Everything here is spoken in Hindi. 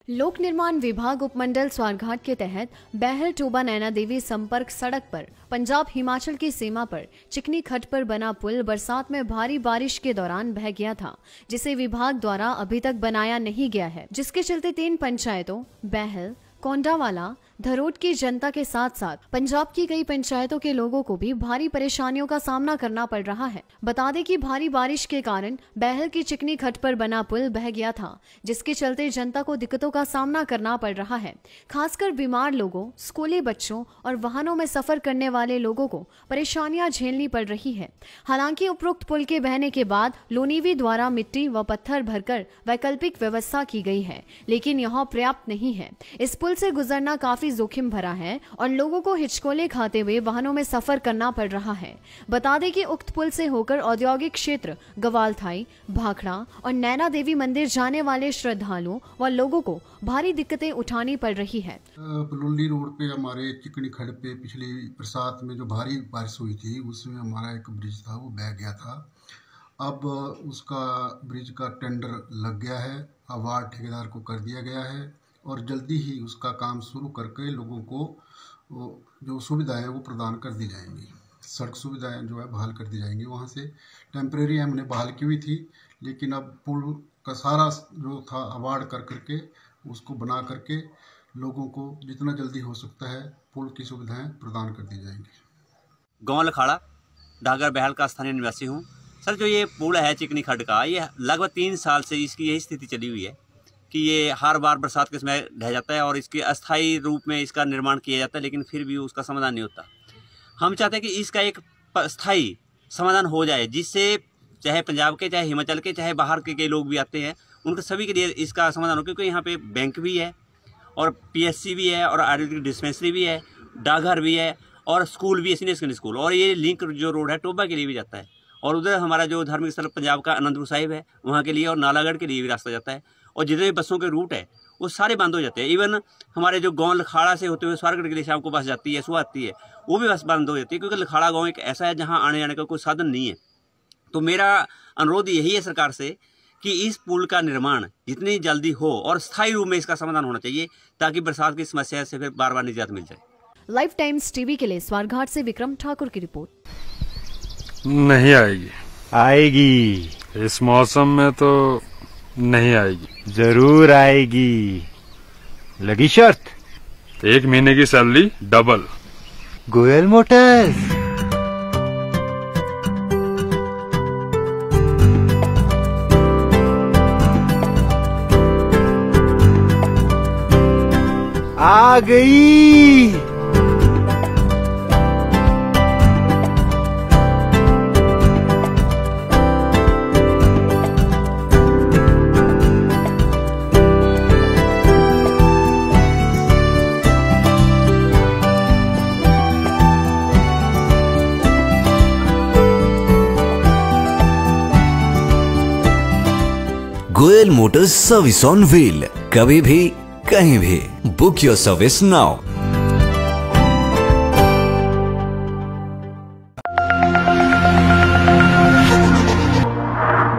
लोक निर्माण विभाग उपमंडल स्वारघाट के तहत बहल टोबा नैना देवी संपर्क सड़क पर पंजाब हिमाचल की सीमा पर चिकनी खड्ड पर बना पुल बरसात में भारी बारिश के दौरान बह गया था, जिसे विभाग द्वारा अभी तक बनाया नहीं गया है, जिसके चलते 3 पंचायतों बहल, कोंडावाला, धरोट की जनता के साथ साथ पंजाब की कई पंचायतों के लोगों को भी भारी परेशानियों का सामना करना पड़ रहा है। बता दें कि भारी बारिश के कारण बहल की चिकनी खड्ड पर बना पुल बह गया था, जिसके चलते जनता को दिक्कतों का सामना करना पड़ रहा है। खासकर बीमार लोगों, स्कूली बच्चों और वाहनों में सफर करने वाले लोगों को परेशानियां झेलनी पड़ रही है। हालांकि उपरोक्त पुल के बहने के बाद लोनीवी द्वारा मिट्टी व पत्थर भरकर वैकल्पिक व्यवस्था की गई है, लेकिन यह पर्याप्त नहीं है। इस पुल से गुजरना काफी जोखिम भरा है और लोगों को हिचकोले खाते हुए वाहनों में सफर करना पड़ रहा है। बता दें कि उक्त पुल से होकर औद्योगिक क्षेत्र गवालथाई, भाखड़ा और नैना देवी मंदिर जाने वाले श्रद्धालुओं व लोगों को भारी दिक्कतें उठानी पड़ रही है। बलुल्ली रोड पे हमारे चिकनी खड्ड पे पिछली बरसात में जो भारी बारिश हुई थी, उसमें हमारा एक ब्रिज था वो बह गया था। अब उसका ब्रिज का टेंडर लग गया है, अवार्ड ठेकेदार को कर दिया गया है और जल्दी ही उसका काम शुरू करके लोगों को जो सुविधाएं वो प्रदान कर दी जाएंगी। सड़क सुविधाएं जो है बहाल कर दी जाएंगी। वहाँ से टेम्परेरी हमने बहाल की हुई थी, लेकिन अब पुल का सारा जो था अवार्ड कर करके उसको बना करके लोगों को जितना जल्दी हो सकता है पुल की सुविधाएं प्रदान कर दी जाएंगी। गाँव लखाड़ा डागर बहल का स्थानीय निवासी हूँ। सर, जो ये पुल है चिकनी खड्ड का, ये लगभग 3 साल से इसकी यही स्थिति चली हुई है कि ये हर बार बरसात के समय ढह जाता है और इसके अस्थायी रूप में इसका निर्माण किया जाता है, लेकिन फिर भी उसका समाधान नहीं होता। हम चाहते हैं कि इसका एक स्थायी समाधान हो जाए, जिससे चाहे पंजाब के, चाहे हिमाचल के, चाहे बाहर के कई लोग भी आते हैं, उनके सभी के लिए इसका समाधान हो, क्योंकि यहाँ पे बैंक भी है और PSC भी है और आयुर्वेदिक डिस्पेंसरी भी है, डाकघर भी है और स्कूल भी है, सीनियर सेकेंडरी स्कूल। और ये लिंक जो रोड है टोबा के लिए भी जाता है और उधर हमारा जो धार्मिक स्थल पंजाब का अनंतपुर साहिब है वहाँ के लिए और नालागढ़ के लिए भी रास्ता जाता है। और जितने भी बसों के रूट है वो सारे बंद हो जाते हैं। इवन हमारे जो गांव लखाड़ा से होते हुए स्वारगढ़ के लिए शाम को बस जाती है, सुबह आती है, वो भी बस बंद हो जाती है, क्योंकि लखाड़ा गांव एक ऐसा है जहां आने जाने का कोई साधन नहीं है। तो मेरा अनुरोध यही है सरकार से कि इस पुल का निर्माण जितनी जल्दी हो और स्थायी रूप में इसका समाधान होना चाहिए, ताकि बरसात की समस्या से फिर बार बार निजात मिल जाए। लाइफ टाइम्स टीवी के लिए स्वारघाट से विक्रम ठाकुर की रिपोर्ट। नहीं आएगी। आएगी। इस मौसम में तो नहीं आएगी। जरूर आएगी। लगी शर्त? 1 महीने की सैलरी डबल। गोयल मोटर्स। आ गई। Goyal motors service on wheel, कभी भी कहीं भी। Book your service now.